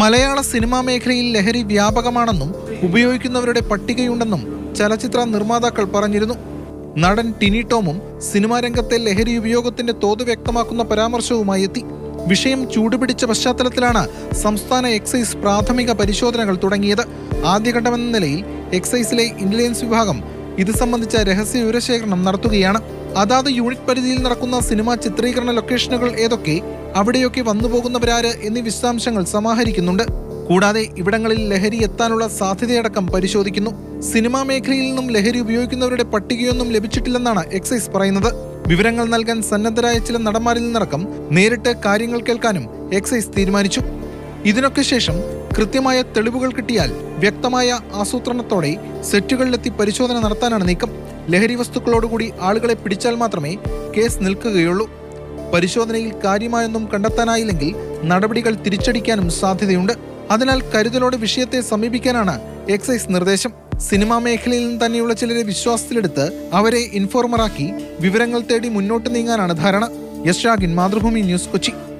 മലയാള cinema മേഖലയിൽ ലഹരി വ്യാപകമാണെന്നും ഉപയോഗിക്കുന്നവരുടെ പട്ടികയുണ്ടെന്നും ചലച്ചിത്ര നിർമ്മാതാക്കൾ പറഞ്ഞിരുന്നു. നടൻ ടിനി ടോമും സിനിമാ രംഗത്തെ ലഹരി ഉപയോഗത്തിന്റെ തോത് വ്യക്തമാക്കുന്ന പരാമർശവുമായി എത്തി. വിഷയം ചൂടുപിടിച്ച പശ്ചാത്തലത്തിലാണ് സംസ്ഥാന എക്സൈസ് പ്രാഥമിക പരിശോധനകൾ തുടങ്ങിയത്. ആദ്യഘട്ടമെന്ന നിലയിൽ എക്സൈസിലെ ഇന്റലിജൻസ് വിഭാഗം ഇത് സംബന്ധിച്ച രഹസ്യ വിവരശേഖരണം നടത്തുകയാണ്. അതാത് യൂണിറ്റ് പരിധിയിൽ നടക്കുന്ന സിനിമാ ചിത്രീകരണ ലൊക്കേഷനുകൾ ഏതൊക്കെ, അവിടെയൊക്കെ വന്നുപോകുന്നവരാര് എന്നീ വിശദാംശങ്ങൾ സമാഹരിക്കുന്നുണ്ട്. കൂടാതെ ഇവിടങ്ങളിൽ ലഹരി എത്താനുള്ള സാധ്യതയടക്കം പരിശോധിക്കുന്നു. സിനിമാ മേഖലയിൽ നിന്നും ലഹരി ഉപയോഗിക്കുന്നവരുടെ പട്ടികയൊന്നും ലഭിച്ചിട്ടില്ലെന്നാണ് എക്സൈസ് പറയുന്നത്. വിവരങ്ങൾ നൽകാൻ സന്നദ്ധരായ ചില നടന്മാരിൽ നിന്നടക്കം നേരിട്ട് കാര്യങ്ങൾ കേൾക്കാനും എക്സൈസ് തീരുമാനിച്ചു. ഇതിനൊക്കെ ശേഷം കൃത്യമായ തെളിവുകൾ കിട്ടിയാൽ വ്യക്തമായ ആസൂത്രണത്തോടെ സെറ്റുകളിലെത്തി പരിശോധന നടത്താനാണ് നീക്കം. ലഹരി വസ്തുക്കളോടുകൂടി ആളുകളെ പിടിച്ചാൽ മാത്രമേ കേസ് നിൽക്കുകയുള്ളൂ. പരിശോധനയിൽ കാര്യമായൊന്നും കണ്ടെത്താനായില്ലെങ്കിൽ നടപടികൾ തിരിച്ചടിക്കാനും സാധ്യതയുണ്ട്. അതിനാൽ കരുതലോടെ വിഷയത്തെ സമീപിക്കാനാണ് എക്സൈസ് നിർദ്ദേശം. സിനിമാ മേഖലയിൽ നിന്ന് തന്നെയുള്ള ചിലരെ വിശ്വാസത്തിലെടുത്ത് അവരെ ഇൻഫോർമറാക്കി വിവരങ്ങൾ തേടി മുന്നോട്ട് നീങ്ങാനാണ് ധാരണ. യശ് രാഗിൻ, മാതൃഭൂമി ന്യൂസ്, കൊച്ചി.